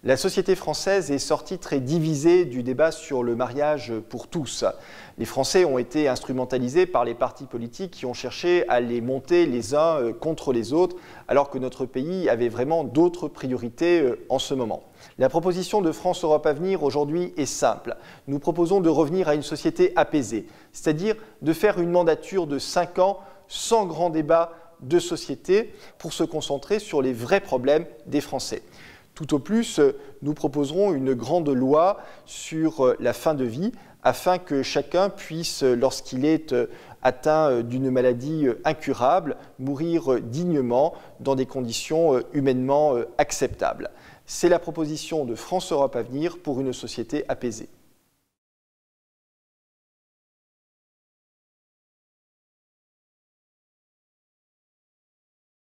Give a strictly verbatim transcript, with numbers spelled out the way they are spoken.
La société française est sortie très divisée du débat sur le mariage pour tous. Les Français ont été instrumentalisés par les partis politiques qui ont cherché à les monter les uns contre les autres, alors que notre pays avait vraiment d'autres priorités en ce moment. La proposition de France Europe Avenir aujourd'hui est simple. Nous proposons de revenir à une société apaisée, c'est-à-dire de faire une mandature de cinq ans sans grand débat de société pour se concentrer sur les vrais problèmes des Français. Tout au plus, nous proposerons une grande loi sur la fin de vie afin que chacun puisse, lorsqu'il est atteint d'une maladie incurable, mourir dignement dans des conditions humainement acceptables. C'est la proposition de France Europe Avenir pour une société apaisée.